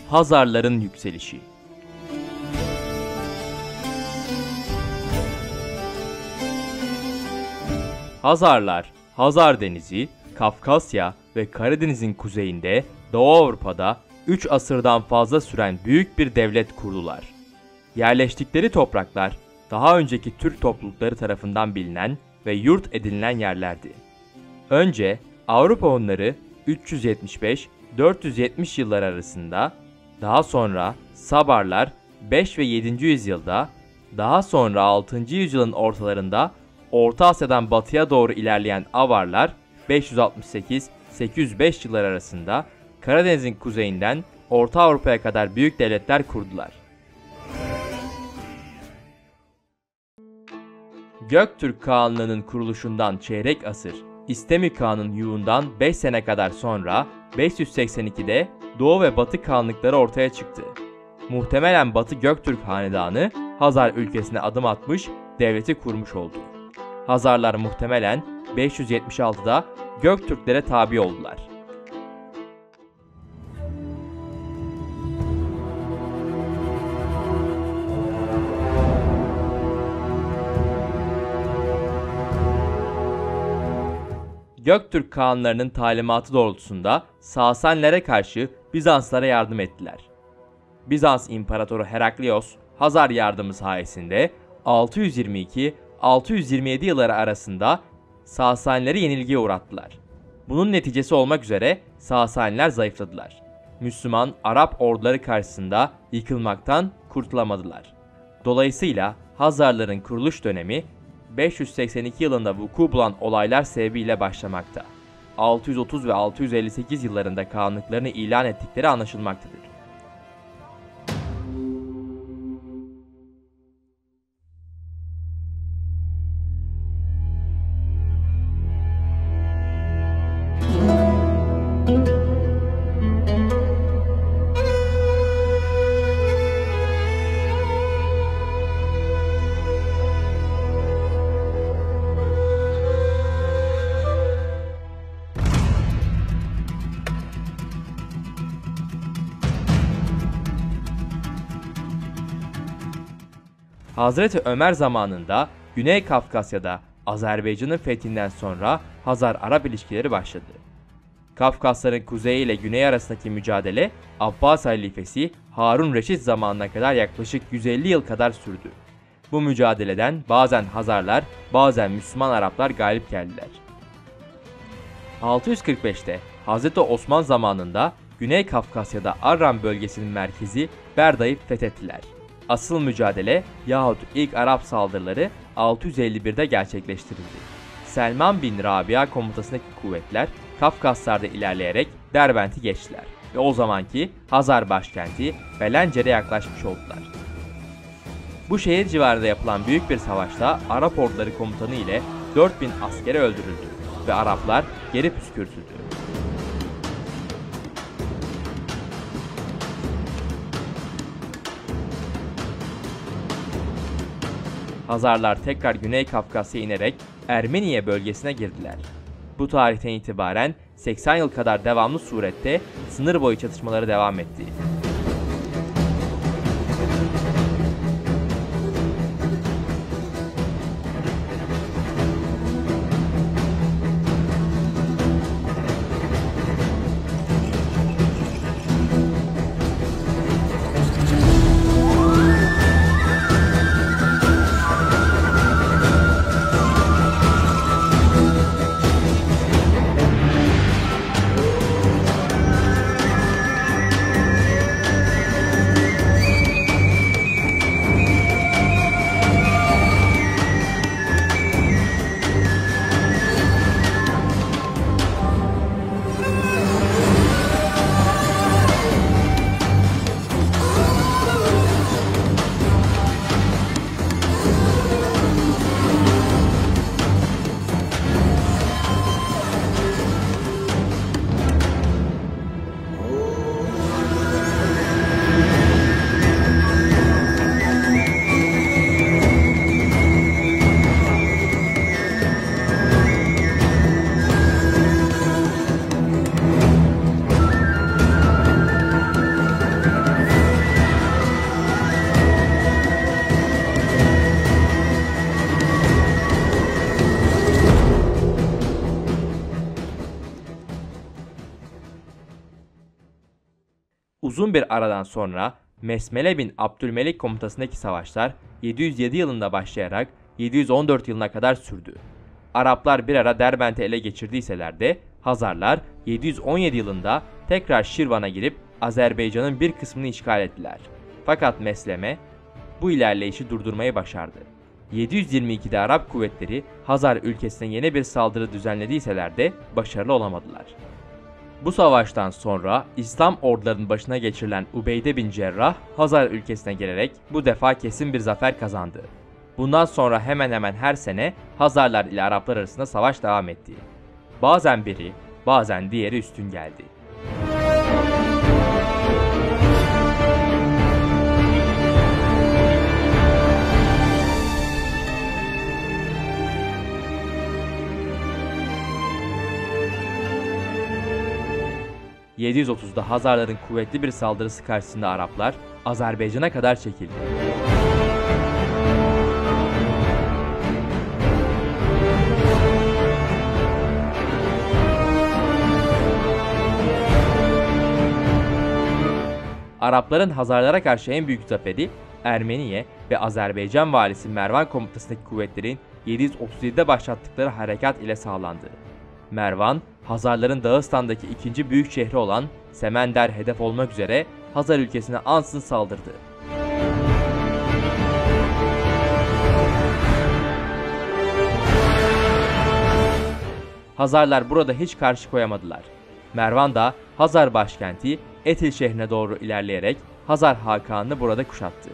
Hazarların yükselişi. Hazarlar, Hazar Denizi, Kafkasya ve Karadeniz'in kuzeyinde Doğu Avrupa'da 3 asırdan fazla süren büyük bir devlet kurdular. Yerleştikleri topraklar daha önceki Türk toplulukları tarafından bilinen ve yurt edinilen yerlerdi. Önce Avrupa Hunları 375-470 yıllar arasında, daha sonra Sabarlar 5 ve 7. yüzyılda, daha sonra 6. yüzyılın ortalarında Orta Asya'dan batıya doğru ilerleyen Avarlar 568-805 yıllar arasında Karadeniz'in kuzeyinden Orta Avrupa'ya kadar büyük devletler kurdular. Göktürk Kağanlığı'nın kuruluşundan çeyrek asır, İstemi Kağan'ın yuğundan 5 sene kadar sonra 582'de Doğu ve Batı Kağanlıkları ortaya çıktı. Muhtemelen Batı Göktürk Hanedanı Hazar ülkesine adım atmış, devleti kurmuş oldu. Hazarlar muhtemelen 576'da Göktürklere tabi oldular. Göktürk Kağanlarının talimatı doğrultusunda Sasanilere karşı Bizanslara yardım ettiler. Bizans İmparatoru Heraklios, Hazar yardımı sayesinde 622-627 yılları arasında Sasanileri yenilgiye uğrattılar. Bunun neticesi olmak üzere Sasaniler zayıfladılar. Müslüman Arap orduları karşısında yıkılmaktan kurtulamadılar. Dolayısıyla Hazarların kuruluş dönemi 582 yılında vuku bulan olaylar sebebiyle başlamakta. 630 ve 658 yıllarında kağanlıklarını ilan ettikleri anlaşılmaktadır. Hazreti Ömer zamanında Güney Kafkasya'da Azerbaycan'ın fethinden sonra Hazar-Arap ilişkileri başladı. Kafkasların kuzeyi ile güneyi arasındaki mücadele Abbas halifesi Harun Reşit zamanına kadar yaklaşık 150 yıl kadar sürdü. Bu mücadeleden bazen Hazarlar, bazen Müslüman Araplar galip geldiler. 645'te Hazreti Osman zamanında Güney Kafkasya'da Arran bölgesinin merkezi Berda'yı fethettiler. Asıl mücadele yahut ilk Arap saldırıları 651'de gerçekleştirildi. Selman bin Rabia komutasındaki kuvvetler Kafkaslar'da ilerleyerek Derbent'i geçtiler ve o zamanki Hazar başkenti Belencer'e yaklaşmış oldular. Bu şehir civarında yapılan büyük bir savaşta Arap orduları komutanı ile 4000 askeri öldürüldü ve Araplar geri püskürtüldü. Hazarlar tekrar Güney Kafkasya'ya inerek Ermeniye bölgesine girdiler. Bu tarihten itibaren 80 yıl kadar devamlı surette sınır boyu çatışmaları devam etti. Uzun bir aradan sonra Mesmele bin Abdülmelik komutasındaki savaşlar 707 yılında başlayarak 714 yılına kadar sürdü. Araplar bir ara Derbent'i ele geçirdiyseler de Hazarlar 717 yılında tekrar Şirvan'a girip Azerbaycan'ın bir kısmını işgal ettiler. Fakat Mesleme bu ilerleyişi durdurmayı başardı. 722'de Arap kuvvetleri Hazar ülkesine yeni bir saldırı düzenlediyseler de başarılı olamadılar. Bu savaştan sonra İslam ordularının başına geçirilen Ubeyde bin Cerrah, Hazar ülkesine gelerek bu defa kesin bir zafer kazandı. Bundan sonra hemen hemen her sene Hazarlar ile Araplar arasında savaş devam etti. Bazen biri, bazen diğeri üstün geldi. ...730'da Hazarların kuvvetli bir saldırısı karşısında Araplar Azerbaycan'a kadar çekildi. Arapların Hazarlara karşı en büyük zaferi Ermeniye ve Azerbaycan valisi Mervan komutasındaki kuvvetlerin 737'de başlattıkları harekat ile sağlandı. Mervan, Hazarların Dağıstan'daki ikinci büyük şehri olan Semender hedef olmak üzere Hazar ülkesine ansızın saldırdı. Hazarlar burada hiç karşı koyamadılar. Mervan da Hazar başkenti Etil şehrine doğru ilerleyerek Hazar Hakan'ını burada kuşattı.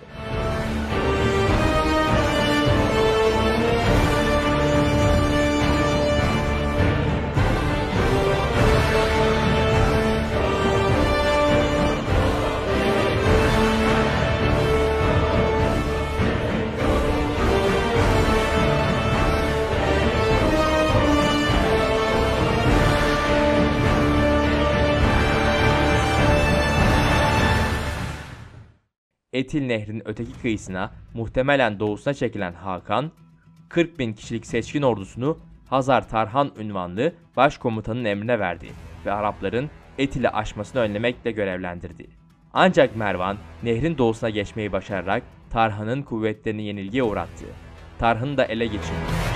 Etil Nehri'nin öteki kıyısına, muhtemelen doğusuna çekilen Hakan, 40.000 kişilik seçkin ordusunu Hazar Tarhan unvanlı başkomutanın emrine verdi ve Arapların Etil'i aşmasını önlemekle görevlendirdi. Ancak Mervan, nehrin doğusuna geçmeyi başararak Tarhan'ın kuvvetlerini yenilgiye uğrattı. Tarhan'ı da ele geçirdi.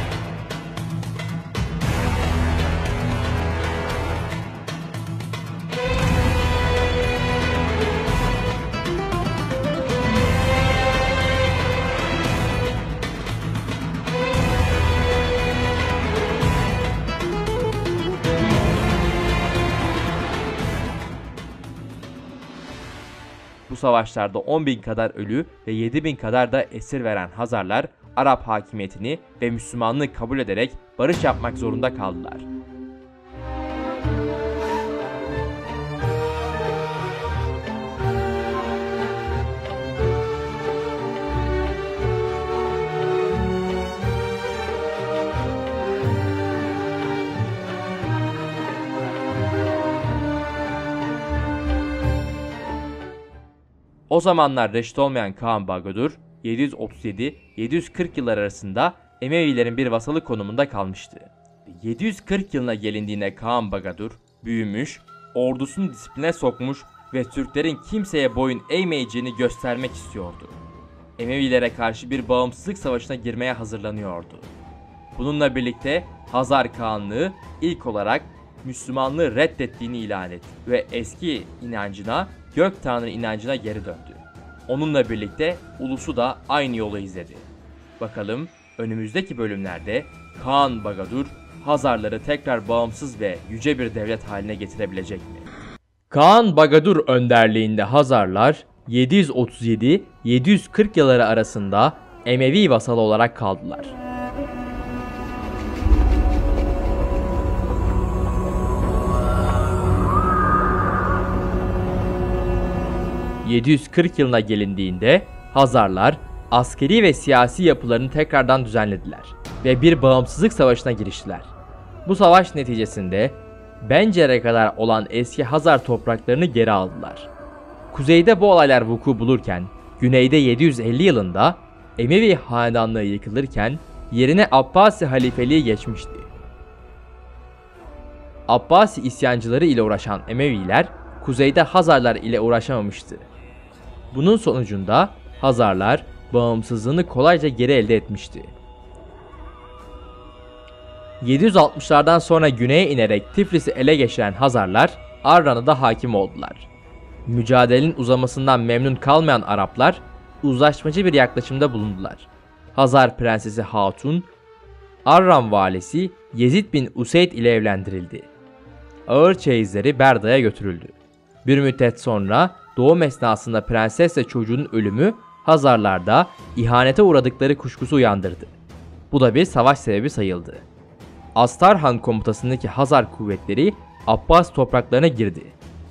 Bu savaşlarda 10.000 kadar ölü ve 7.000 kadar da esir veren Hazarlar, Arap hakimiyetini ve Müslümanlığı kabul ederek barış yapmak zorunda kaldılar. O zamanlar reşit olmayan Kağan Bagadur, 737-740 yıllar arasında Emevilerin bir vasalı konumunda kalmıştı. 740 yılına gelindiğinde Kağan Bagadur büyümüş, ordusunu disipline sokmuş ve Türklerin kimseye boyun eğmeyeceğini göstermek istiyordu. Emevilere karşı bir bağımsızlık savaşına girmeye hazırlanıyordu. Bununla birlikte Hazar Kağanlığı ilk olarak Müslümanlığı reddettiğini ilan etti ve eski inancına, Gök Tanrı inancına geri döndü. Onunla birlikte ulusu da aynı yolu izledi. Bakalım önümüzdeki bölümlerde Kağan Bagadur Hazarları tekrar bağımsız ve yüce bir devlet haline getirebilecek mi? Kağan Bagadur önderliğinde Hazarlar 737-740 yılları arasında Emevi vasalı olarak kaldılar. 740 yılına gelindiğinde Hazarlar askeri ve siyasi yapılarını tekrardan düzenlediler ve bir bağımsızlık savaşına giriştiler. Bu savaş neticesinde Bencer'e kadar olan eski Hazar topraklarını geri aldılar. Kuzeyde bu olaylar vuku bulurken, güneyde 750 yılında Emevi hanedanlığı yıkılırken yerine Abbasi halifeliği geçmişti. Abbasi isyancıları ile uğraşan Emeviler kuzeyde Hazarlar ile uğraşamamıştı. Bunun sonucunda Hazarlar bağımsızlığını kolayca geri elde etmişti. 760'lardan sonra güneye inerek Tiflis'i ele geçiren Hazarlar Arran'a da hakim oldular. Mücadelenin uzamasından memnun kalmayan Araplar uzlaşmacı bir yaklaşımda bulundular. Hazar Prensesi Hatun, Arran valisi Yezid bin Useyd ile evlendirildi. Ağır çeyizleri Berda'ya götürüldü. Bir müddet sonra doğum esnasında prensesle çocuğun ölümü Hazarlarda ihanete uğradıkları kuşkusu uyandırdı. Bu da bir savaş sebebi sayıldı. Astarhan komutasındaki Hazar kuvvetleri Abbas topraklarına girdi.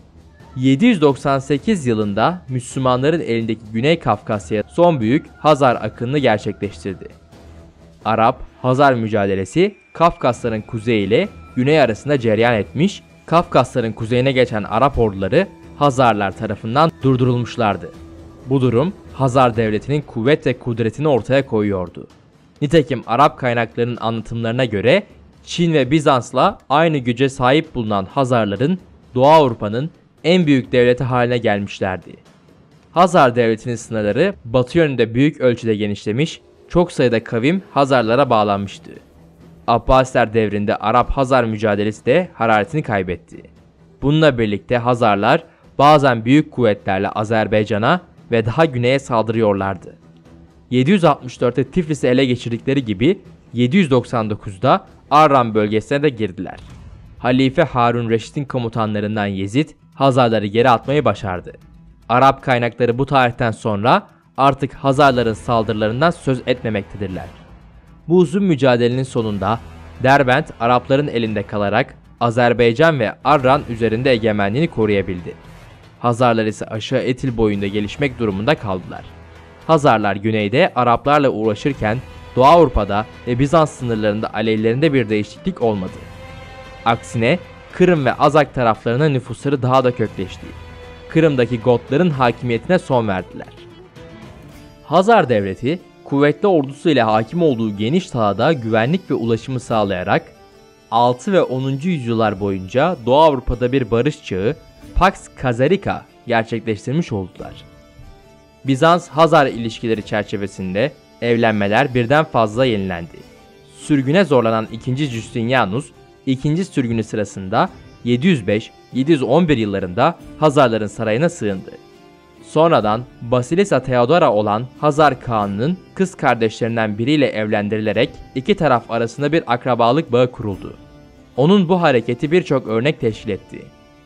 798 yılında Müslümanların elindeki Güney Kafkasya son büyük Hazar akınını gerçekleştirdi. Arap-Hazar mücadelesi Kafkasların kuzeyi ile güney arasında cereyan etmiş, Kafkasların kuzeyine geçen Arap orduları Hazarlar tarafından durdurulmuşlardı. Bu durum Hazar devletinin kuvvet ve kudretini ortaya koyuyordu. Nitekim Arap kaynaklarının anlatımlarına göre Çin ve Bizans'la aynı güce sahip bulunan Hazarların Doğu Avrupa'nın en büyük devleti haline gelmişlerdi. Hazar devletinin sınırları batı yönünde büyük ölçüde genişlemiş, çok sayıda kavim Hazarlara bağlanmıştı. Abbasiler devrinde Arap-Hazar mücadelesi de hararetini kaybetti. Bununla birlikte Hazarlar bazen büyük kuvvetlerle Azerbaycan'a ve daha güneye saldırıyorlardı. 764'te Tiflis'i ele geçirdikleri gibi 799'da Arran bölgesine de girdiler. Halife Harun Reşit'in komutanlarından Yezid, Hazarları geri atmayı başardı. Arap kaynakları bu tarihten sonra artık Hazarların saldırılarından söz etmemektedirler. Bu uzun mücadelenin sonunda Derbent Arapların elinde kalarak Azerbaycan ve Arran üzerinde egemenliğini koruyabildi. Hazarlar ise aşağı Etil boyunda gelişmek durumunda kaldılar. Hazarlar güneyde Araplarla uğraşırken Doğu Avrupa'da ve Bizans sınırlarında aleyhlerinde bir değişiklik olmadı. Aksine Kırım ve Azak taraflarına nüfusları daha da kökleşti. Kırım'daki Gotların hakimiyetine son verdiler. Hazar devleti kuvvetli ordusu ile hakim olduğu geniş sahada güvenlik ve ulaşımı sağlayarak 6 ve 10. yüzyıllar boyunca Doğu Avrupa'da bir barış çağı Pax Khazarica gerçekleştirmiş oldular. Bizans-Hazar ilişkileri çerçevesinde evlenmeler birden fazla yenilendi. Sürgüne zorlanan 2. Justinianus, ikinci sürgünü sırasında 705-711 yıllarında Hazarların sarayına sığındı. Sonradan Basilisa Theodora olan Hazar Kağan'ın kız kardeşlerinden biriyle evlendirilerek iki taraf arasında bir akrabalık bağı kuruldu. Onun bu hareketi birçok örnek teşkil etti.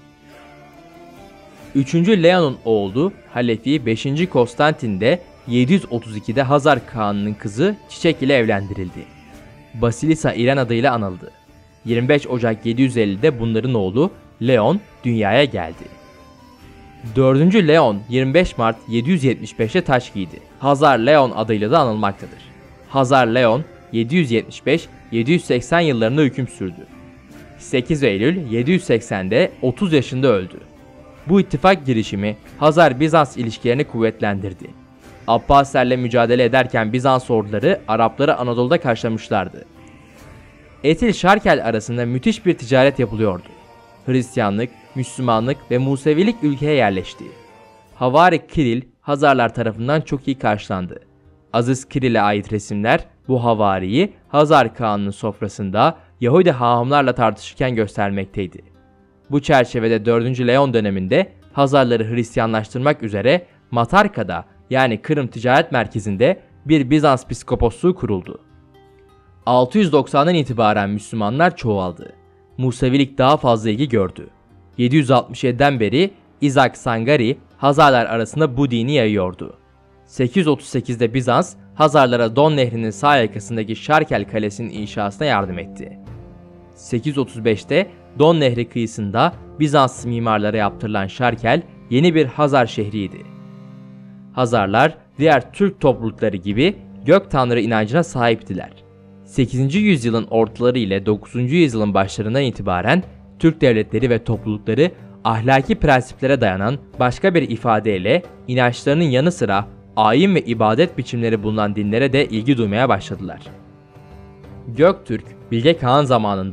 3. Leon'un oğlu Halefi 5. Konstantin de 732'de Hazar Kağan'ın kızı Çiçek ile evlendirildi. Basilisa İran adıyla anıldı. 25 Ocak 750'de bunların oğlu Leon dünyaya geldi. 4. Leon 25 Mart 775'te taç giydi. Hazar Leon adıyla da anılmaktadır. Hazar Leon 775-780 yıllarında hüküm sürdü. 8 Eylül 780'de 30 yaşında öldü. Bu ittifak girişimi Hazar-Bizans ilişkilerini kuvvetlendirdi. Abbasilerle mücadele ederken Bizans orduları Arapları Anadolu'da karşılamışlardı. Etil-Şarkel arasında müthiş bir ticaret yapılıyordu. Hristiyanlık, Müslümanlık ve Musevilik ülkeye yerleşti. Havari Kiril Hazarlar tarafından çok iyi karşılandı. Aziz Kiril'e ait resimler bu havariyi Hazar Kağan'ın sofrasında Yahudi hahamlarla tartışırken göstermekteydi. Bu çerçevede 4. Leon döneminde Hazarları Hristiyanlaştırmak üzere Matarka'da yani Kırım Ticaret Merkezi'nde bir Bizans piskoposluğu kuruldu. 690'dan itibaren Müslümanlar çoğaldı. Musevilik daha fazla ilgi gördü. 767'den beri İzak Sangari Hazarlar arasında bu dini yayıyordu. 838'de Bizans Hazarlara Don Nehri'nin sağ yakasındaki Şarkel Kalesi'nin inşasına yardım etti. 835'te Don Nehri kıyısında Bizans mimarlara yaptırılan Şarkel yeni bir Hazar şehriydi. Hazarlar diğer Türk toplulukları gibi gök tanrı inancına sahiptiler. 8. yüzyılın ortaları ile 9. yüzyılın başlarından itibaren Türk devletleri ve toplulukları ahlaki prensiplere dayanan başka bir ifadeyle inançlarının yanı sıra ayin ve ibadet biçimleri bulunan dinlere de ilgi duymaya başladılar. Göktürk, Bilge Kağan zamanında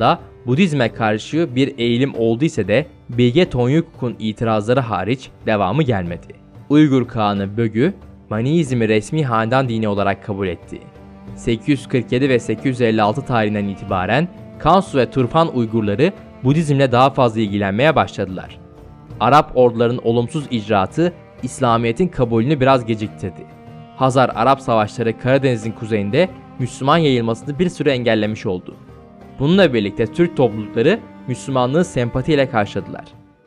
Budizme karşı bir eğilim olduysa da Bilge Tonyukuk'un itirazları hariç devamı gelmedi. Uygur Kağanı Bögü, Maniizmi resmi hanedan dini olarak kabul etti. 847 ve 856 tarihinden itibaren Kansu ve Turfan Uygurları Budizmle daha fazla ilgilenmeye başladılar. Arap ordularının olumsuz icraatı İslamiyet'in kabulünü biraz geciktirdi. Hazar-Arap savaşları Karadeniz'in kuzeyinde Müslüman yayılmasını bir süre engellemiş oldu. Bununla birlikte Türk toplulukları Müslümanlığı sempatiyle karşıladılar.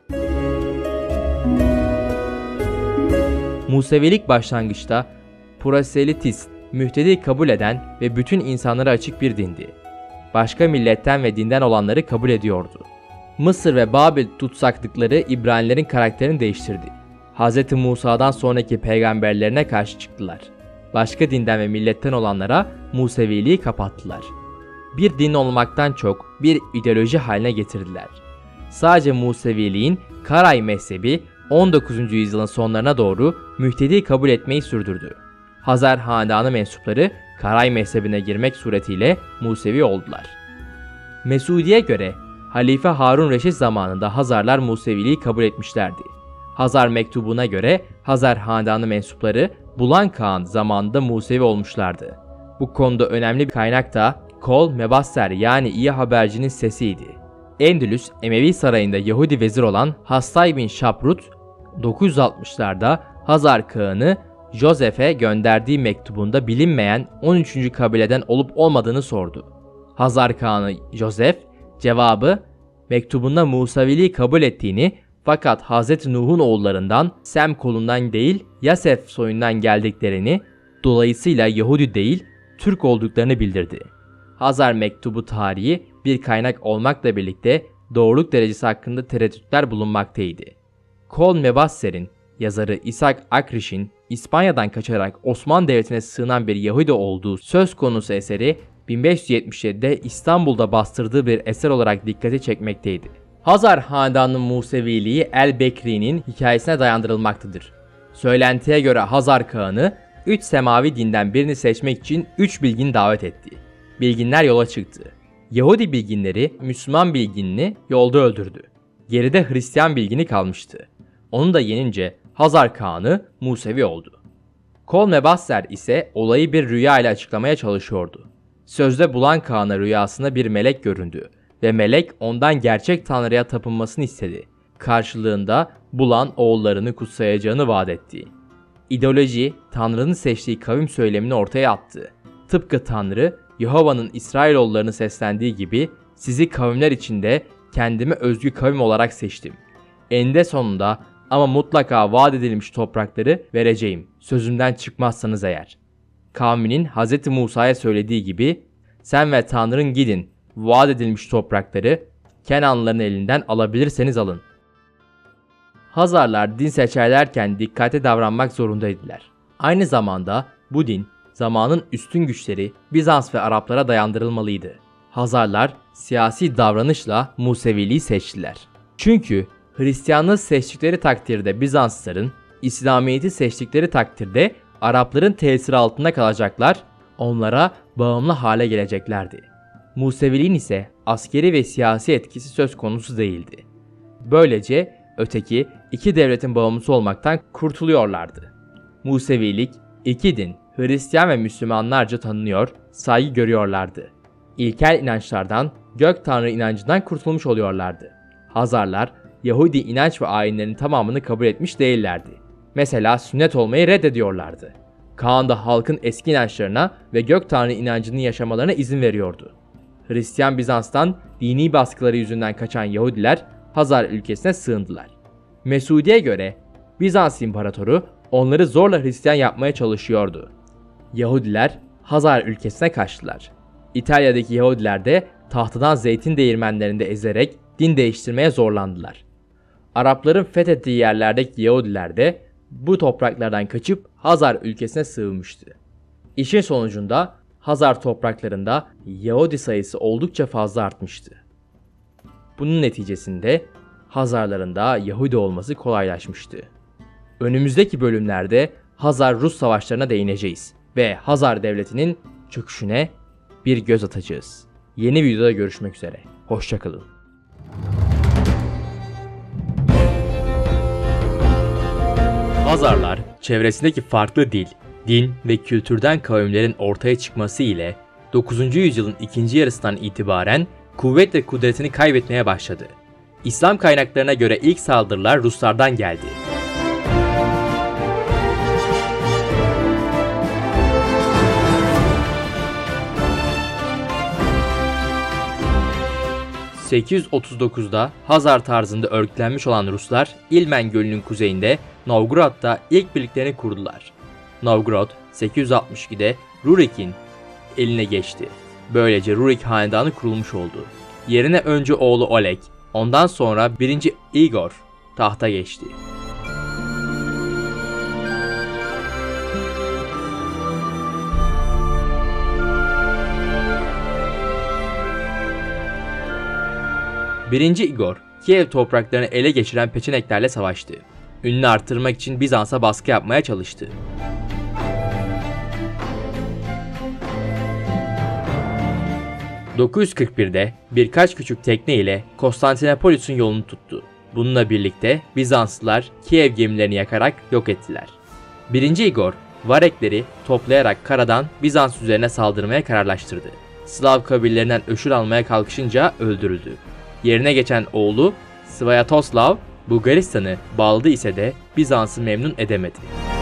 Musevilik başlangıçta proselitist, mühtedi kabul eden ve bütün insanlara açık bir dindi. Başka milletten ve dinden olanları kabul ediyordu. Mısır ve Babil tutsaklıkları İbranilerin karakterini değiştirdi. Hz. Musa'dan sonraki peygamberlerine karşı çıktılar. Başka dinden ve milletten olanlara Museviliği kapattılar. Bir din olmaktan çok bir ideoloji haline getirdiler. Sadece Museviliğin Karay mezhebi 19. yüzyılın sonlarına doğru mühtedi kabul etmeyi sürdürdü. Hazar Hanedanı mensupları Karay mezhebine girmek suretiyle Musevi oldular. Mesudi'ye göre Halife Harun Reşit zamanında Hazarlar Museviliği kabul etmişlerdi. Hazar mektubuna göre Hazar Hanedanı mensupları Bulan Kağan zamanında Musevi olmuşlardı. Bu konuda önemli bir kaynak da Kol Mebasser yani iyi habercinin sesiydi. Endülüs Emevi sarayında Yahudi vezir olan Hastay bin Şaprut 960'larda Hazar Kağan'ı Joseph'e gönderdiği mektubunda bilinmeyen 13. kabileden olup olmadığını sordu. Hazar Kağan'ı Joseph cevabı mektubunda Museviliği kabul ettiğini fakat Hz. Nuh'un oğullarından Sem kolundan değil Yasef soyundan geldiklerini dolayısıyla Yahudi değil Türk olduklarını bildirdi. Hazar mektubu tarihi bir kaynak olmakla birlikte doğruluk derecesi hakkında tereddütler bulunmaktaydı. Kol Mebasser'in yazarı İshak Akriş'in İspanya'dan kaçarak Osmanlı Devleti'ne sığınan bir Yahudi olduğu söz konusu eseri 1577'de İstanbul'da bastırdığı bir eser olarak dikkati çekmekteydi. Hazar Hanedanı'nın Museviliği El-Bekri'nin hikayesine dayandırılmaktadır. Söylentiye göre Hazar Kağan'ı 3 semavi dinden birini seçmek için 3 bilgin davet etti. Bilginler yola çıktı. Yahudi bilginleri Müslüman bilginini yolda öldürdü. Geride Hristiyan bilgini kalmıştı. Onu da yenince Hazar Kağan'ı Musevi oldu. Kol Mebasser ise olayı bir rüya ile açıklamaya çalışıyordu. Sözde Bulan Kağan'a rüyasında bir melek göründü ve melek ondan gerçek Tanrı'ya tapınmasını istedi. Karşılığında Bulan oğullarını kutsayacağını vaat etti. İdeoloji, Tanrı'nın seçtiği kavim söylemini ortaya attı. Tıpkı Tanrı, Yehova'nın İsrailoğullarını seslendiği gibi sizi kavimler içinde kendime özgü kavim olarak seçtim. Eninde sonunda ama mutlaka vaat edilmiş toprakları vereceğim sözümden çıkmazsanız eğer. Kavminin Hz. Musa'ya söylediği gibi sen ve Tanrın gidin vaat edilmiş toprakları Kenanlıların elinden alabilirseniz alın. Hazarlar din seçerlerken dikkate davranmak zorundaydılar. Aynı zamanda bu din zamanın üstün güçleri Bizans ve Araplara dayandırılmalıydı. Hazarlar siyasi davranışla Museviliği seçtiler. Çünkü Hristiyanlığı seçtikleri takdirde Bizanslıların, İslamiyet'i seçtikleri takdirde Arapların tesiri altında kalacaklar, onlara bağımlı hale geleceklerdi. Museviliğin ise askeri ve siyasi etkisi söz konusu değildi. Böylece öteki iki devletin bağımlısı olmaktan kurtuluyorlardı. Musevilik, iki din, Hristiyan ve Müslümanlarca tanınıyor, saygı görüyorlardı. İlkel inançlardan, gök tanrı inancından kurtulmuş oluyorlardı. Hazarlar, Yahudi inanç ve ayinlerinin tamamını kabul etmiş değillerdi. Mesela sünnet olmayı reddediyorlardı. Kağan da halkın eski inançlarına ve gök tanrı inancını yaşamalarına izin veriyordu. Hristiyan Bizans'tan dini baskıları yüzünden kaçan Yahudiler Hazar ülkesine sığındılar. Mesudi'ye göre Bizans İmparatoru onları zorla Hristiyan yapmaya çalışıyordu. Yahudiler Hazar ülkesine kaçtılar. İtalya'daki Yahudiler de tahtadan zeytin değirmenlerinde ezerek din değiştirmeye zorlandılar. Arapların fethettiği yerlerdeki Yahudiler de bu topraklardan kaçıp Hazar ülkesine sığınmıştı. İşin sonucunda Hazar topraklarında Yahudi sayısı oldukça fazla artmıştı. Bunun neticesinde Hazarların da Yahudi olması kolaylaşmıştı. Önümüzdeki bölümlerde Hazar-Rus savaşlarına değineceğiz ve Hazar devletinin çöküşüne bir göz atacağız. Yeni videoda görüşmek üzere. Hoşçakalın. Hazarlar, çevresindeki farklı dil, din ve kültürden kavimlerin ortaya çıkması ile 9. yüzyılın ikinci yarısından itibaren kuvvet ve kudretini kaybetmeye başladı. İslam kaynaklarına göre ilk saldırılar Ruslardan geldi. ...839'da Hazar tarzında örgütlenmiş olan Ruslar, İlmen Gölü'nün kuzeyinde Novgorod'da ilk birliklerini kurdular. Novgorod, 862'de Rurik'in eline geçti. Böylece Rurik hanedanı kurulmuş oldu. Yerine önce oğlu Oleg, ondan sonra 1. Igor tahta geçti. Birinci Igor, Kiev topraklarını ele geçiren Peçeneklerle savaştı. Ününü artırmak için Bizans'a baskı yapmaya çalıştı. ...941'de birkaç küçük tekne ile Konstantinopolis'in yolunu tuttu. Bununla birlikte Bizanslılar Kiev gemilerini yakarak yok ettiler. 1. Igor, Varekleri toplayarak karadan Bizans üzerine saldırmaya kararlaştırdı. Slav kabillerinden öşür almaya kalkışınca öldürüldü. Yerine geçen oğlu Svyatoslav, Bulgaristan'ı bağladı ise de Bizans'ı memnun edemedi.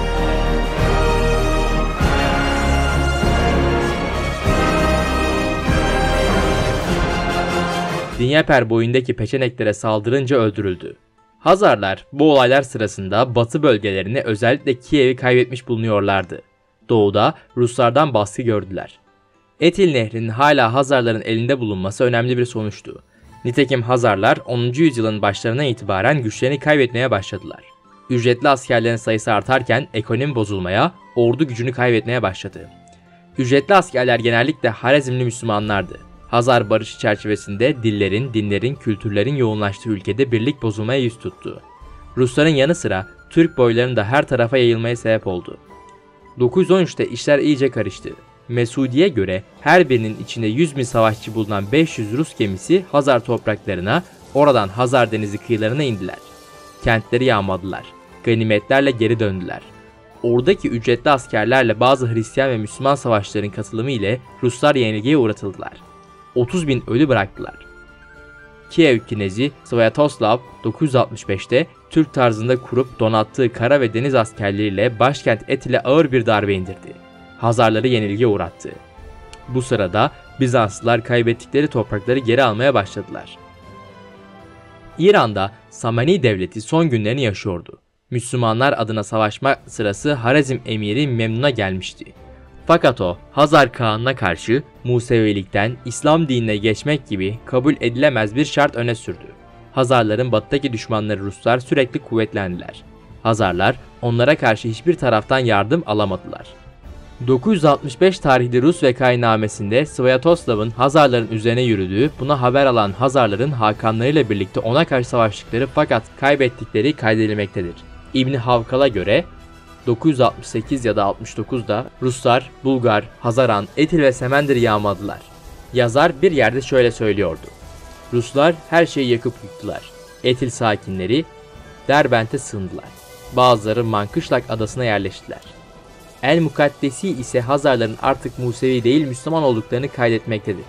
Dnieper boyundaki Peçeneklere saldırınca öldürüldü. Hazarlar bu olaylar sırasında batı bölgelerini, özellikle Kiev'i kaybetmiş bulunuyorlardı. Doğuda Ruslardan baskı gördüler. Etil Nehri'nin hala Hazarların elinde bulunması önemli bir sonuçtu. Nitekim Hazarlar 10. yüzyılın başlarına itibaren güçlerini kaybetmeye başladılar. Ücretli askerlerin sayısı artarken ekonomi bozulmaya, ordu gücünü kaybetmeye başladı. Ücretli askerler genellikle Harezmli Müslümanlardı. Hazar barışı çerçevesinde dillerin, dinlerin, kültürlerin yoğunlaştığı ülkede birlik bozulmaya yüz tuttu. Rusların yanı sıra Türk boylarının da her tarafa yayılmaya sebep oldu. 913'te işler iyice karıştı. Mesudi'ye göre her birinin içinde 100.000 savaşçı bulunan 500 Rus gemisi Hazar topraklarına, oradan Hazar Denizi kıyılarına indiler. Kentleri yağmaladılar. Ganimetlerle geri döndüler. Oradaki ücretli askerlerle bazı Hristiyan ve Müslüman savaşçıların katılımı ile Ruslar yenilgiye uğratıldılar. 30.000 ölü bıraktılar. Kiev Knezi Svyatoslav 965'te Türk tarzında kurup donattığı kara ve deniz askerleriyle başkent Etil'e ağır bir darbe indirdi. Hazarları yenilgiye uğrattı. Bu sırada Bizanslılar kaybettikleri toprakları geri almaya başladılar. İran'da Samani devleti son günlerini yaşıyordu. Müslümanlar adına savaşma sırası Harezm emiri Memnun'a gelmişti. Fakat o, Hazar Kağan'ına karşı Musevilikten İslam dinine geçmek gibi kabul edilemez bir şart öne sürdü. Hazarların batıdaki düşmanları Ruslar sürekli kuvvetlendiler. Hazarlar onlara karşı hiçbir taraftan yardım alamadılar. 965 tarihli Rus vekainamesinde Svyatoslav'ın Hazarların üzerine yürüdüğü, buna haber alan Hazarların Hakanlarıyla birlikte ona karşı savaştıkları fakat kaybettikleri kaydedilmektedir. İbn Havkal'a göre 968 ya da 69'da Ruslar, Bulgar, Hazaran, Etil ve Semender'i yağmaladılar. Yazar bir yerde şöyle söylüyordu: Ruslar her şeyi yakıp yıktılar. Etil sakinleri Derbent'e sığındılar. Bazıları Mankışlak adasına yerleştiler. El Mukaddesi ise Hazarların artık Musevi değil Müslüman olduklarını kaydetmektedir.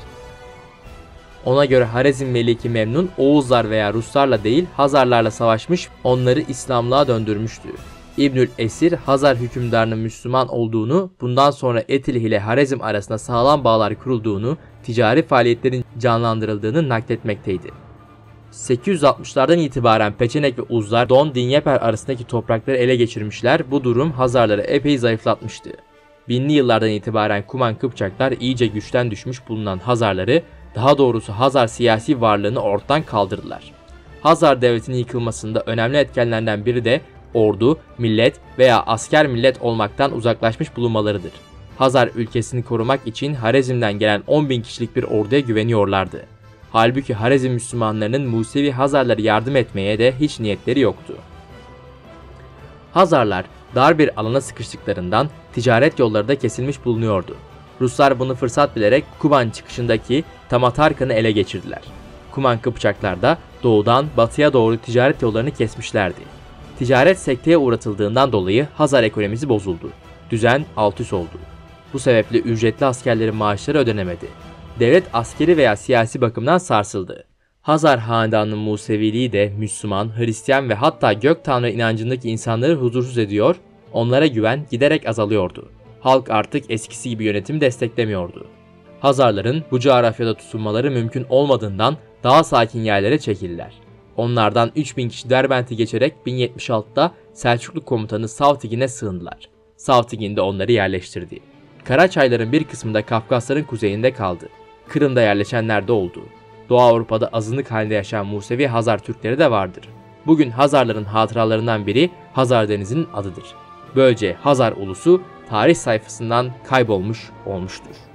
Ona göre Harezm Meliki Memnun, Oğuzlar veya Ruslarla değil Hazarlarla savaşmış, onları İslamlığa döndürmüştü. İbnül Esir, Hazar hükümdarının Müslüman olduğunu, bundan sonra Etil ile Harezm arasında sağlam bağlar kurulduğunu, ticari faaliyetlerin canlandırıldığını nakletmekteydi. 860'lardan itibaren Peçenek ve Uzlar Don Dnieper arasındaki toprakları ele geçirmişler. Bu durum Hazarları epey zayıflatmıştı. Binli yıllardan itibaren Kuman Kıpçaklar iyice güçten düşmüş bulunan Hazarları, daha doğrusu Hazar siyasi varlığını ortadan kaldırdılar. Hazar devletinin yıkılmasında önemli etkenlerden biri de ordu, millet veya asker millet olmaktan uzaklaşmış bulunmalarıdır. Hazar ülkesini korumak için Harezm'den gelen 10.000 kişilik bir orduya güveniyorlardı. Halbuki Harezm Müslümanlarının Musevi Hazarlara yardım etmeye de hiç niyetleri yoktu. Hazarlar dar bir alana sıkıştıklarından ticaret yolları da kesilmiş bulunuyordu. Ruslar bunu fırsat bilerek Kuban çıkışındaki Tamatarkan'ı ele geçirdiler. Kuman Kıpçaklar da doğudan batıya doğru ticaret yollarını kesmişlerdi. Ticaret sekteye uğratıldığından dolayı Hazar ekonomisi bozuldu. Düzen alt-üst oldu. Bu sebeple ücretli askerlerin maaşları ödenemedi. Devlet askeri veya siyasi bakımdan sarsıldı. Hazar Hanedanı'nın Museviliği de Müslüman, Hristiyan ve hatta gök tanrı inancındaki insanları huzursuz ediyor, onlara güven giderek azalıyordu. Halk artık eskisi gibi yönetimi desteklemiyordu. Hazarların bu coğrafyada tutunmaları mümkün olmadığından daha sakin yerlere çekildiler. Onlardan 3000 kişi Derbent'i geçerek 1076'da Selçuklu komutanı Savtigin'e sığındılar. Savtigin de onları yerleştirdi. Karaçayların bir kısmında Kafkasların kuzeyinde kaldı. Kırım'da yerleşenler de oldu. Doğu Avrupa'da azınlık halinde yaşayan Musevi Hazar Türkleri de vardır. Bugün Hazarların hatıralarından biri Hazar Denizi'nin adıdır. Böylece Hazar ulusu tarih sayfasından kaybolmuş olmuştur.